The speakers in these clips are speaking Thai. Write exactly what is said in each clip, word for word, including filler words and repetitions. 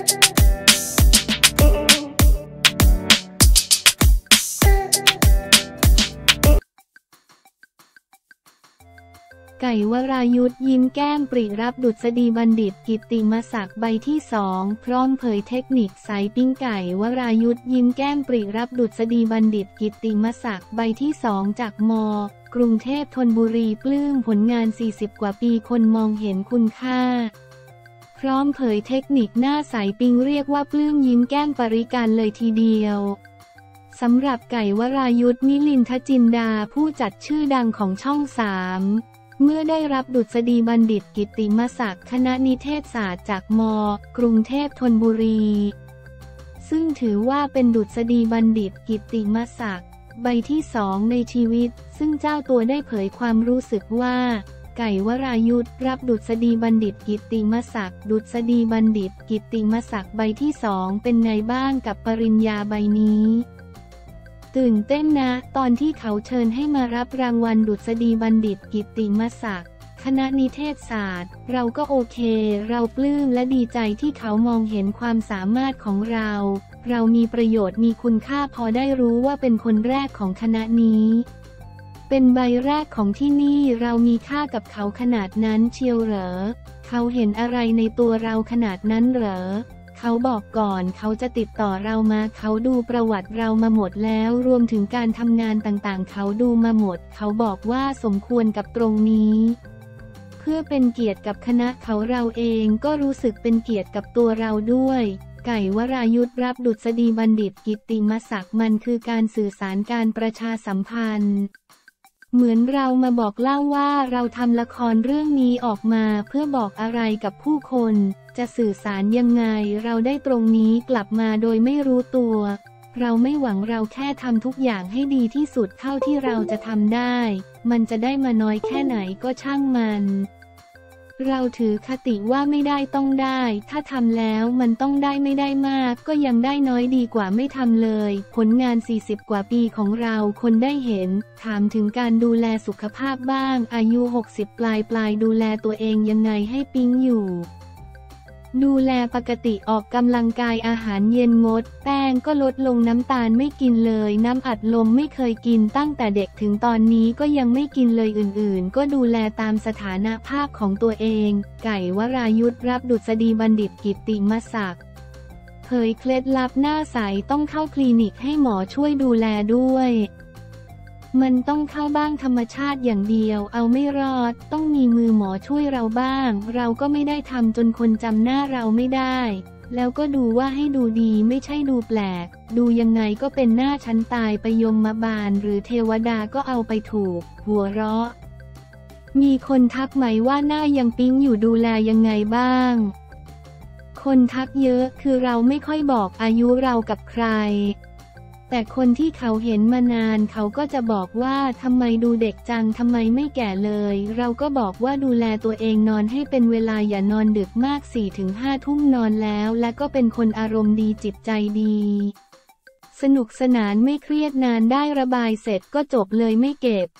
ไก่วรายุทธยิ้มแก้มปริรับดุษฎีบัณฑิตกิตติมศักดิ์ใบที่สองพร้อมเผยเทคนิคสายปิ้งไก่วรายุทธยิ้มแก้มปริรับดุษฎีบัณฑิตกิตติมศักดิ์ใบที่สองจากม.กรุงเทพธนบุรีปลื้มผลงานสี่สิบกว่าปีคนมองเห็นคุณค่าพร้อมเผยเทคนิคหน้าสายปิ้งเรียกว่าปลื้มยิ้มแก้มปริการเลยทีเดียวสำหรับไก่วรายุทธมิลินทจินดาผู้จัดชื่อดังของช่องสามเมื่อได้รับดุษฎีบัณฑิตกิตติมศักดิ์คณะนิเทศศาสตร์จากม.กรุงเทพธนบุรีซึ่งถือว่าเป็นดุษฎีบัณฑิตกิตติมศักดิ์ใบที่สองในชีวิตซึ่งเจ้าตัวได้เผยความรู้สึกว่าไก่วรายุทธรับดุษฎีบัณฑิตกิตติมศักดิ์ดุษฎีบัณฑิตกิตติมศักดิ์ใบที่สองเป็นไงบ้างกับปริญญาใบนี้ตื่นเต้นนะตอนที่เขาเชิญให้มารับรางวัลดุษฎีบัณฑิตกิตติมศักดิ์คณะนิเทศศาสตร์เราก็โอเคเราปลื้มและดีใจที่เขามองเห็นความสามารถของเราเรามีประโยชน์มีคุณค่าพอได้รู้ว่าเป็นคนแรกของคณะนี้เป็นใบแรกของที่นี่เรามีค่ากับเขาขนาดนั้นเชียวเหรอเขาเห็นอะไรในตัวเราขนาดนั้นเหรอเขาบอกก่อนเขาจะติดต่อเรามาเขาดูประวัติเรามาหมดแล้วรวมถึงการทำงานต่างๆเขาดูมาหมดเขาบอกว่าสมควรกับตรงนี้เพื่อเป็นเกียรติกับคณะเขาเราเองก็รู้สึกเป็นเกียรติกับตัวเราด้วยไก่วรายุทธรับดุษฎีบัณฑิตกิตติมศักดิ์มันคือการสื่อสารการประชาสัมพันธ์เหมือนเรามาบอกเล่าว่าเราทำละครเรื่องนี้ออกมาเพื่อบอกอะไรกับผู้คนจะสื่อสารยังไงเราได้ตรงนี้กลับมาโดยไม่รู้ตัวเราไม่หวังเราแค่ทำทุกอย่างให้ดีที่สุดเท่าที่เราจะทำได้มันจะได้มาน้อยแค่ไหนก็ช่างมันเราถือคติว่าไม่ได้ต้องได้ถ้าทำแล้วมันต้องได้ไม่ได้มากก็ยังได้น้อยดีกว่าไม่ทำเลยผลงานสี่สิบกว่าปีของเราคนได้เห็นถามถึงการดูแลสุขภาพบ้างอายุหกสิบปลายปลายดูแลตัวเองยังไงให้ปิ๊งอยู่ดูแลปกติออกกำลังกายอาหารเย็นงดแป้งก็ลดลงน้ำตาลไม่กินเลยน้ำอัดลมไม่เคยกินตั้งแต่เด็กถึงตอนนี้ก็ยังไม่กินเลยอื่นๆก็ดูแลตามสถานภาพของตัวเองไก่วรายุทธรับดุษฎีบัณฑิตกิตติมศักดิ์เผยเคล็ดลับหน้าใสต้องเข้าคลินิกให้หมอช่วยดูแลด้วยมันต้องเข้าบ้างธรรมชาติอย่างเดียวเอาไม่รอดต้องมีมือหมอช่วยเราบ้างเราก็ไม่ได้ทำจนคนจำหน้าเราไม่ได้แล้วก็ดูว่าให้ดูดีไม่ใช่ดูแปลกดูยังไงก็เป็นหน้าชั้นตายไปยมบาลหรือเทวดาก็เอาไปถูกหัวเราะมีคนทักไหมว่าหน้ายังปิ๊งอยู่ดูแลยังไงบ้างคนทักเยอะคือเราไม่ค่อยบอกอายุเรากับใครแต่คนที่เขาเห็นมานานเขาก็จะบอกว่าทำไมดูเด็กจังทำไมไม่แก่เลยเราก็บอกว่าดูแลตัวเองนอนให้เป็นเวลาอย่านอนดึกมาก สี่ถึงห้า ทุ่มนอนแล้วและก็เป็นคนอารมณ์ดีจิตใจดีสนุกสนานไม่เครียดนานได้ระบายเสร็จก็จบเลยไม่เก็บ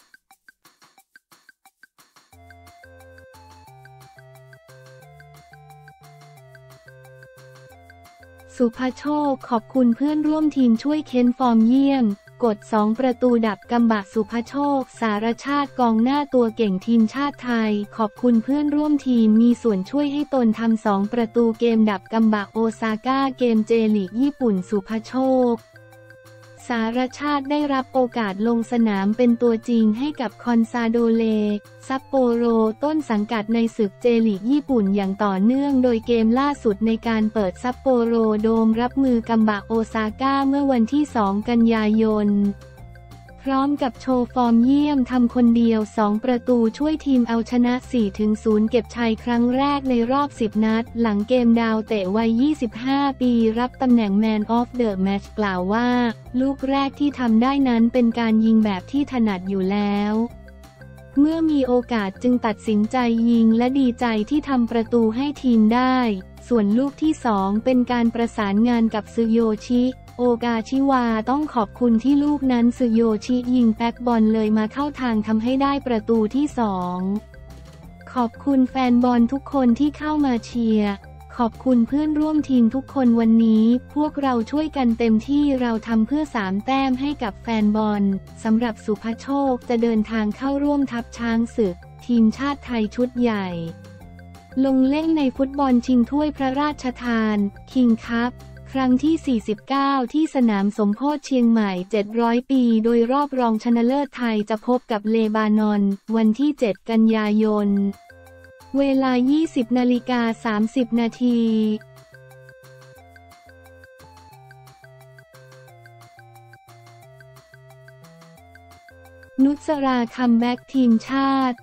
สุภโชคขอบคุณเพื่อนร่วมทีมช่วยเค้นฟอร์มเยี่ยมกดสองประตูดับกำบะสุภโชคสารชาติกองหน้าตัวเก่งทีมชาติไทยขอบคุณเพื่อนร่วมทีมมีส่วนช่วยให้ตนทำสองประตูเกมดับกำบะโอซาก้าเกมเจลีกญี่ปุ่นสุภโชคสารชาติได้รับโอกาสลงสนามเป็นตัวจริงให้กับคอนซาโดเลซัปโปโรต้นสังกัดในศึกเจลีกญี่ปุ่นอย่างต่อเนื่องโดยเกมล่าสุดในการเปิดซัปโปโรโดมรับมือกัมบะโอซาก้าเมื่อวันที่สองกันยายนพร้อมกับโชว์ฟอร์มเยี่ยมทำคนเดียวสองประตูช่วยทีมเอาชนะ สี่ถึงศูนย์ เก็บชัยครั้งแรกในรอบสิบนัดหลังเกมดาวเตะวัยยี่สิบห้าปีรับตำแหน่ง Man of the Match กล่าวว่าลูกแรกที่ทำได้นั้นเป็นการยิงแบบที่ถนัดอยู่แล้วเมื่อมีโอกาสจึงตัดสินใจยิงและดีใจที่ทำประตูให้ทีมได้ส่วนลูกที่สองเป็นการประสานงานกับซึโยชิโอกาชิวาต้องขอบคุณที่ลูกนั้นซึโยชิยิงแบ็คบอลเลยมาเข้าทางทำให้ได้ประตูที่สองขอบคุณแฟนบอลทุกคนที่เข้ามาเชียร์ขขอบคุณเพื่อนร่วมทีมทุกคนวันนี้พวกเราช่วยกันเต็มที่เราทำเพื่อสามแต้มให้กับแฟนบอลสำหรับสุภโชคจะเดินทางเข้าร่วมทัพช้างศึกทีมชาติไทยชุดใหญ่ลงเล่นในฟุตบอลชิงถ้วยพระราชทานคิงคัพครั้งที่ สี่สิบเก้า ที่สนามสมโพธิเชียงใหม่ เจ็ดร้อย ปีโดยรอบรองชนะเลิศไทยจะพบกับเลบานอนวันที่ เจ็ด กันยายนเวลา ยี่สิบนาฬิกาสามสิบนาทีนุสราคัมแบ็กทีมชาติ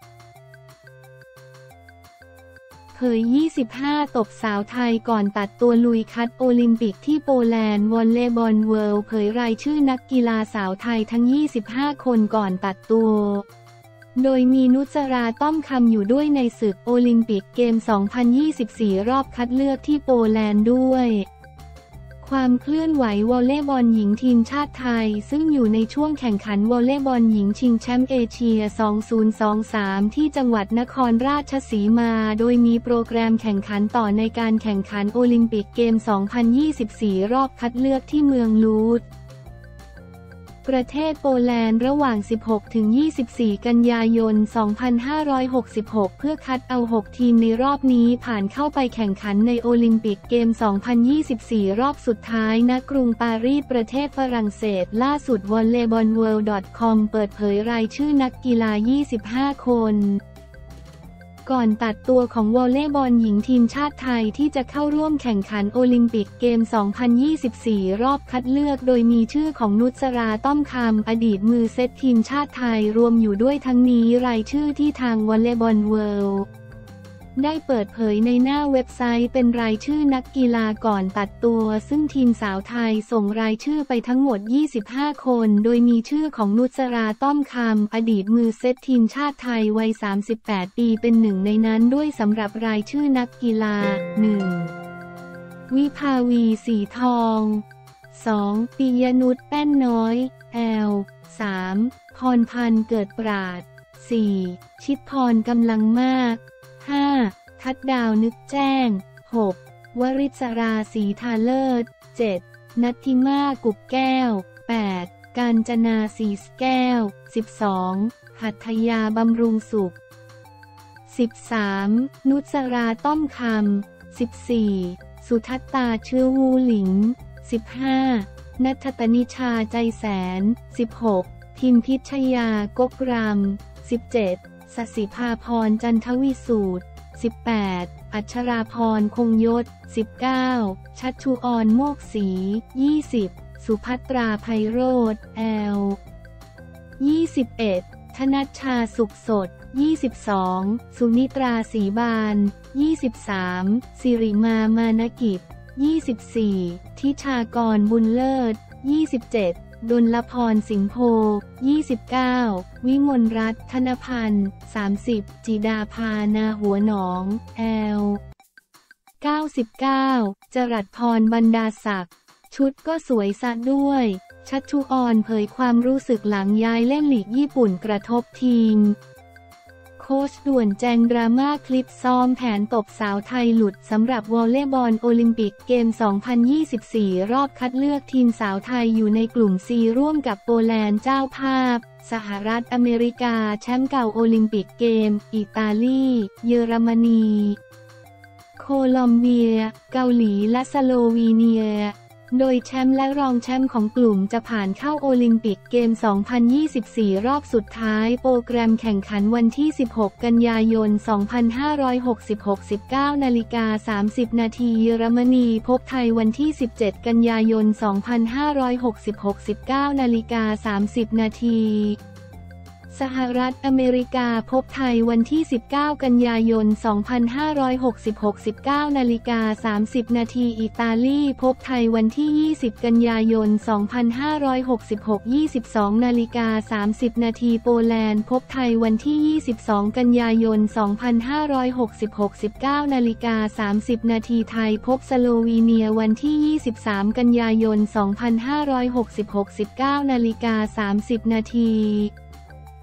เผย ยี่สิบห้า ตบสาวไทยก่อนตัดตัวลุยคัดโอลิมปิกที่โปแลนด์วอลเลย์บอลเวิลด์เผยรายชื่อนักกีฬาสาวไทยทั้ง ยี่สิบห้า คนก่อนตัดตัวโดยมีนุสราต้อมคำอยู่ด้วยในศึกโอลิมปิกเกม สองพันยี่สิบสี่ รอบคัดเลือกที่โปแลนด์ด้วยความเคลื่อนไหววอลเลย์บอลหญิงทีมชาติไทยซึ่งอยู่ในช่วงแข่งขันวอลเลย์บอลหญิงชิงแชมป์เอเชีย สองพันยี่สิบสาม ที่จังหวัดนครราชสีมาโดยมีโปรแกรมแข่งขันต่อในการแข่งขันโอลิมปิกเกม สองพันยี่สิบสี่ รอบคัดเลือกที่เมืองลูดประเทศโปแลนด์ระหว่าง สิบหกถึงยี่สิบสี่ กันยายน สองพันห้าร้อยหกสิบหก เพื่อคัดเอา หก ทีมในรอบนี้ผ่านเข้าไปแข่งขันในโอลิมปิกเกม สองพันยี่สิบสี่ รอบสุดท้ายณกรุงปารีสประเทศฝรั่งเศสล่าสุด วอลเลย์บอลเวิลด์ ดอท คอม เปิดเผยรายชื่อนักกีฬา ยี่สิบห้า คนก่อนตัดตัวของวอลเลย์บอลหญิงทีมชาติไทยที่จะเข้าร่วมแข่งขันโอลิมปิกเกม สองพันยี่สิบสี่ รอบคัดเลือกโดยมีชื่อของนุสราต้อมคำอดีตมือเซตทีมชาติไทยรวมอยู่ด้วยทั้งนี้รายชื่อที่ทางวอลเลย์บอลเวิลด์ได้เปิดเผยในหน้าเว็บไซต์เป็นรายชื่อนักกีฬาก่อนตัดตัวซึ่งทีมสาวไทยส่งรายชื่อไปทั้งหมด ยี่สิบห้า คนโดยมีชื่อของนุสราต้อมคำอดีตมือเซตทีมชาติไทยวัย สามสิบแปด ปีเป็นหนึ่งในนั้นด้วยสำหรับรายชื่อนักกีฬา หนึ่ง วิภาวีสีทอง สอง ปิยนุชแป้นน้อย แอล สาม พรพันธ์เกิดปราด สี่ ชิดพรกำลังมากห้า ทัดดาวนึกแจ้ง หก วริศราศรีทาเลิศ เจ็ด นัทธิมากุบแก้ว แปด กาญจนาสีสแก้ว สิบสอง หัตถยาบำรุงสุข สิบสาม นุสราต้อมคำ สิบสี่ สุทัตตาเชื้อวูหลิง สิบห้า ณัฐตนิชาใจแสน สิบหก พิมพิชยากกรำ สิบเจ็ดสศิภาพรจันทวิสูตร สิบแปด อัชราพรคงยศ สิบเก้า ชัชชุออนโมกศรี ยี่สิบ สุภัตราไพโรจน์ แอล ยี่สิบเอ็ด ธนัชชาสุขสด ยี่สิบสอง สุนิตราศรีบาน ยี่สิบสาม สิริมามานกิจ ยี่สิบสี่ ทิชากรบุญเลิศ ยี่สิบเจ็ดดลพรสิงห์โพ ยี่สิบเก้า วิมลรัตน์ธนพันธ์ สามสิบ จิดาภานาหัวหนอง แอล เก้าสิบเก้า จรัสพรบรรดาศักดิ์ ชุดก็สวยซะด้วย ชัชชุออนเผยความรู้สึกหลังย้ายเล่นลีกญี่ปุ่นกระทบทีมโค้ชด่วนแจงดราม่าคลิปซ้อมแผนตบสาวไทยหลุดสำหรับวอลเลย์บอลโอลิมปิกเกม สองพันยี่สิบสี่ รอบคัดเลือกทีมสาวไทยอยู่ในกลุ่ม ซี ร่วมกับโปแลนด์เจ้าภาพสหรัฐอเมริกาแชมป์เก่าโอลิมปิกเกมอิตาลีเยอรมนีโคลอมเบียเกาหลีและสโลวีเนียโดยแชมป์และรองแชมป์ของกลุ่มจะผ่านเข้าโอลิมปิกเกม สองพันยี่สิบสี่ รอบสุดท้ายโปรแกรมแข่งขันวันที่ สิบหก กันยายน สองพันห้าร้อยหกสิบหก สิบเก้า นาฬิกา สามสิบ นาทีเยอรมนีพบไทยวันที่ สิบเจ็ด กันยายน สองพันห้าร้อยหกสิบหก สิบเก้า นาฬิกา สามสิบ นาทีสหรัฐอเมริกาพบไทยวันที่ สิบเก้า กันยายน สองพันห้าร้อยหกสิบหก สิบเก้า นาฬิกา สามสิบ นาทีอิตาลีพบไทยวันที่ ยี่สิบ กันยายน สองพันห้าร้อยหกสิบหก ยี่สิบสอง นาฬิกา สามสิบ นาทีโปแลนด์พบไทยวันที่ ยี่สิบสอง กันยายน สองพันห้าร้อยหกสิบหก สิบเก้า นาฬิกา สามสิบ นาทีไทยพบสโลวีเนียวันที่ ยี่สิบสาม กันยายน สองพันห้าร้อยหกสิบหก สิบเก้า นาฬิกา สามสิบ นาที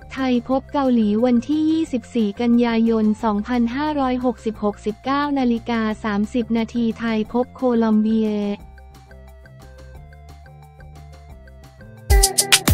ไทยพบเกาหลีวันที่ ยี่สิบสี่ กันยายน สองพันห้าร้อยหกสิบหก สิบเก้า นาฬิกา สามสิบ นาทีไทยพบโคลอมเบีย